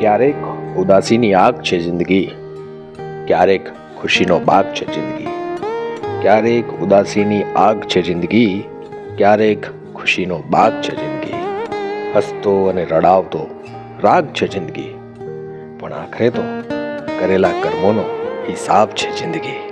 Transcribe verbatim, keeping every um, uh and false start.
ક્યારેક ઉદાસીની આગ છે જિંદગી, ક્યારેક ખુશીનો બાગ છે જિંદગી. ક્યારેક ઉદાસીની આગ છે જિંદગી, ક્યારેક ખુશીનો બાગ છે જિંદગી. હસતો અને રડાવતો રાગ છે જિંદગી, પણ આખરે તો કરેલા કર્મોનો હિસાબ છે જિંદગી.